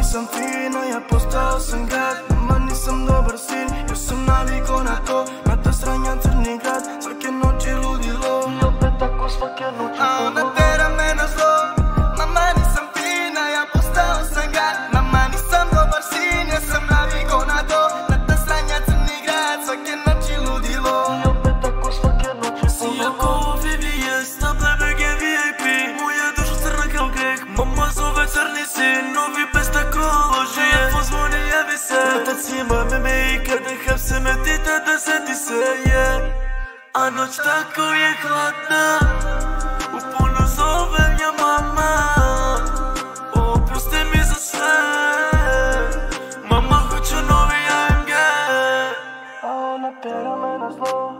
nisam fina, ja postao sam grad. Mama nisam dobar sin, još sam naviko na to. Na ta sranja crni grad, svake noći ludilo. I opet tako svake noći. A ona tera me na zlo. Mama nisam fina, ja postao sam grad. Mama nisam dobar sin, ja sam naviko na to. Na ta sranja crni grad, svake noći ludilo. I opet tako svake noći. Si jako VVS, na plebeg je VIP. Moja duša crna kao greh, mama zove crni sin. Novi bez takoloži, telefon zvoni, javi se. Otac ima meme i kada hapse me ti tada seti se, a noć tako je hladna. U puno zovem ja mama, oprosti mi za sve. Mama hoću novi AMG. A ona tera me na zlo.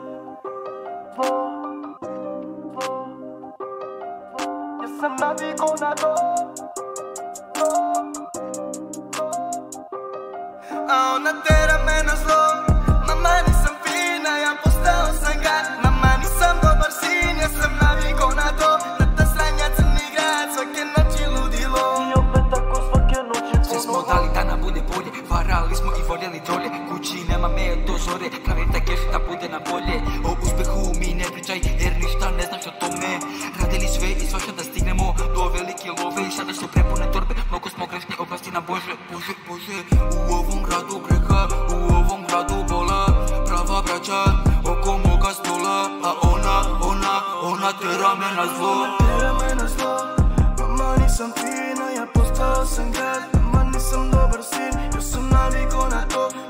Ja sam naviko na to. A ona tera me na zlo. Mama nisam fina, ja postao sam gad. Mama nisam dobar sin, ja sam naviko na to. Na ta sranja crni grad, svake noći ludilo. I opet tako svake noći. Sve smo dali da nam bude bolje, varali smo i voljeli trolje. Kući nema me do zore, planeta keš da bude na bolje. O uspehu mi ne pričaj, jer ništa ne znaš o tome. Radili sve i svašta da stignemo do velike love. I sada su prepune torbe, mnogo smo grešni, oprosti nam Bože. Bože, Bože, u ovom gradu greha, u ovom gradu bola. Prava braća oko moga stola, a ona tera me na zlo. Tera me na zlo. Mama nisam fina, ja postao sam grad. Mama nisam dobar sin, još sam naviko na to.